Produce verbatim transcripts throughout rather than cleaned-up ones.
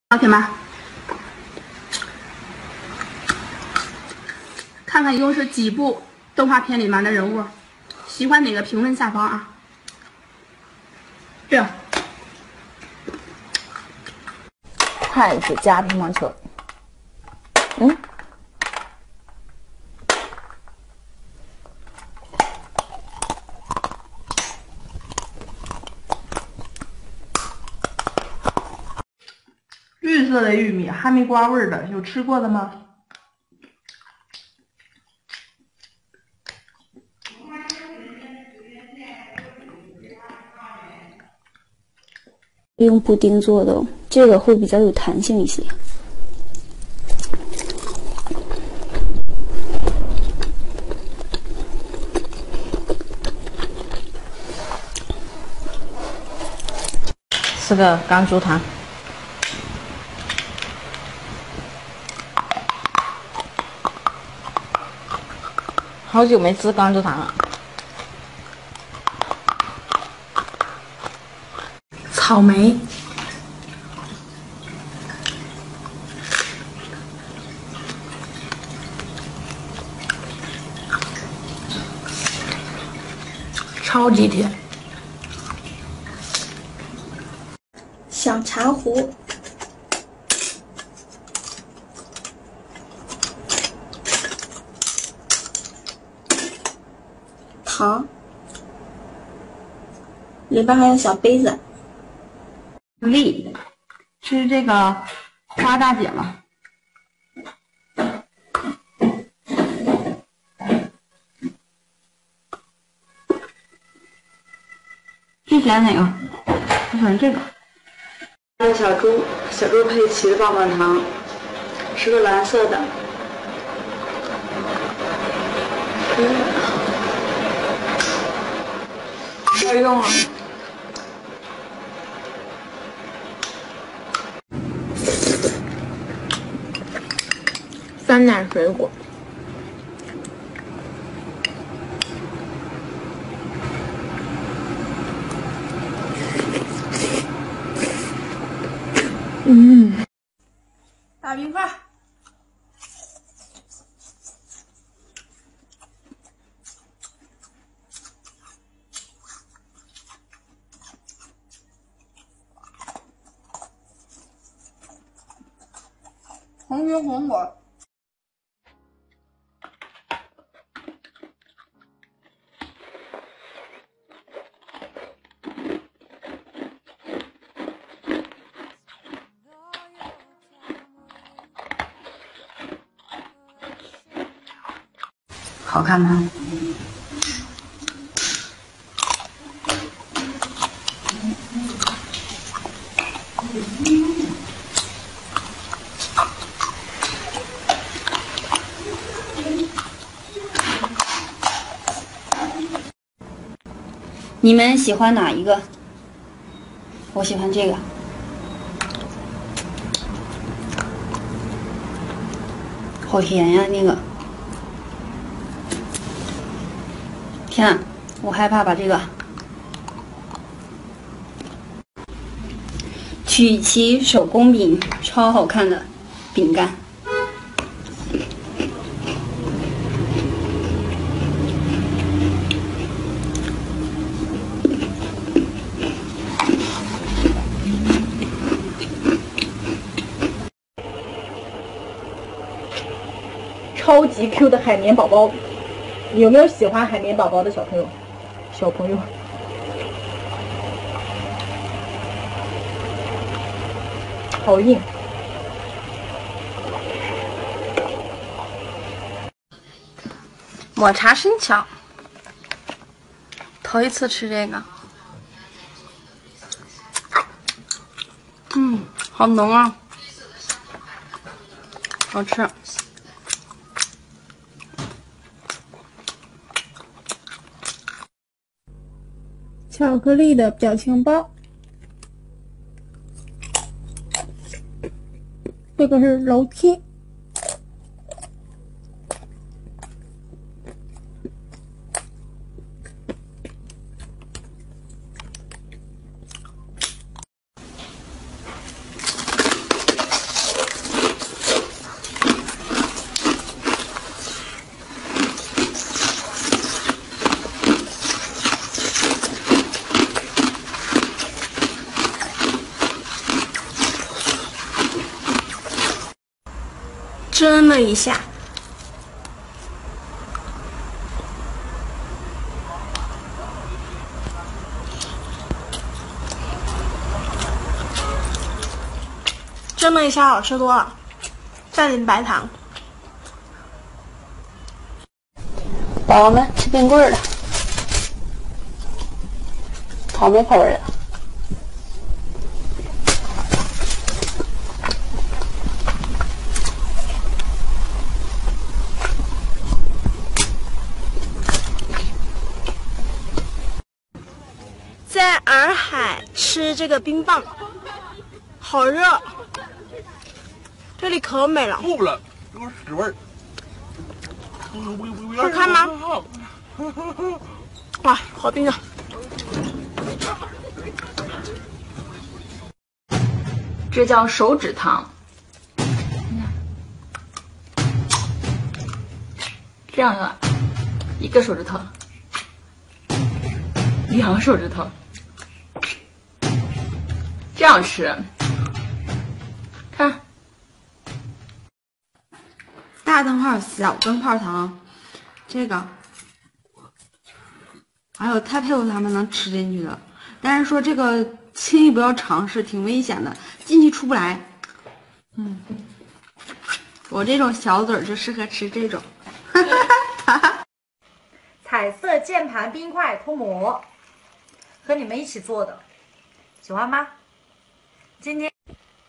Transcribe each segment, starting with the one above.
老铁们，看看一共是几部动画片里面的人物，喜欢哪个评论下方啊。这筷子加乒乓球，嗯， 绿色的玉米，哈密瓜味的，有吃过的吗？ 用布丁做的，这个会比较有弹性一些。 吃个甘蔗糖，好久没吃甘蔗糖了。 草莓，超级甜。 小茶壶，糖，里边还有小杯子。 栗，吃这个花大姐了。最喜欢哪个？我喜欢这个。这是小猪，小猪佩奇的棒棒糖，是个蓝色的。没有用了。 酸奶水果， 嗯， 大冰块。红云红果。 好看吗？ 你们喜欢哪一个？我喜欢这个。好甜呀，那个。天啊，我害怕把这个曲奇手工饼，超好看的饼干。 超级 Q 的海绵宝宝，有没有喜欢海绵宝宝的小朋友？小朋友，好硬。 抹茶生巧，头一次吃这个，嗯，好浓啊，好吃。 巧克力的表情包，这个是楼梯。 蒸了一下。蒸了一下，好吃多了，再淋白糖。 宝宝们吃冰棍儿了，草莓口味的。 在洱海吃这个冰棒，好热，这里可美了。 吐了，有屎味儿。 好看吗？哇，好冰啊！ 这叫手指汤。这样的，一个手指头，两个手指头，这样吃。看， 大灯泡、小灯泡糖，这个，哎呦，太佩服他们能吃进去的。但是说这个轻易不要尝试，挺危险的，进去出不来。嗯，我这种小嘴儿就适合吃这种。 彩色键盘冰块脱模，和你们一起做的，喜欢吗？今天。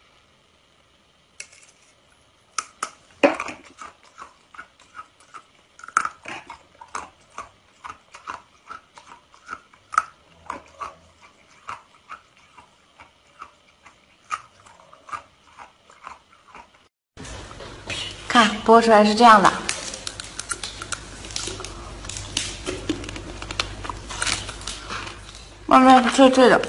看剥出来是这样的，外面是脆脆的。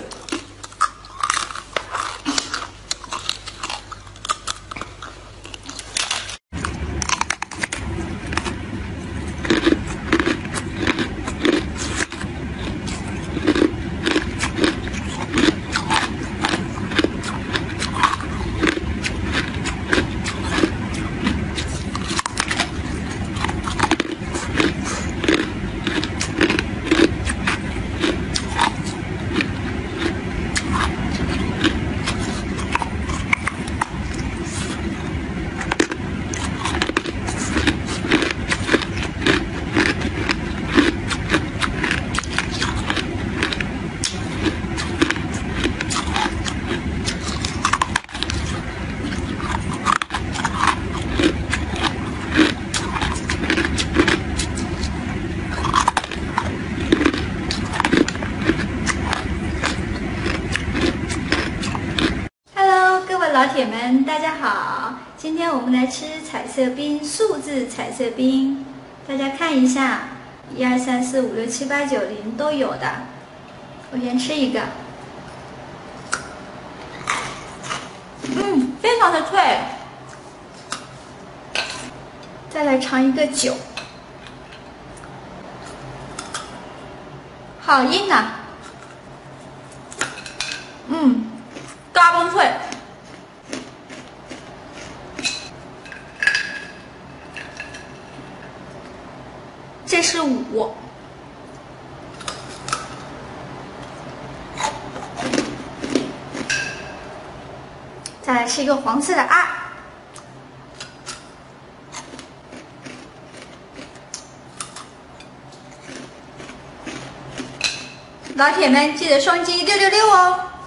老铁们，大家好！今天我们来吃彩色冰，数字彩色冰。大家看一下，一二三四五六七八九零都有的。我先吃一个，嗯，非常的脆。再来尝一个九，好硬啊！嗯，嘎嘣脆。这是五，再来吃一个黄色的二，老铁们记得双击六六六哦！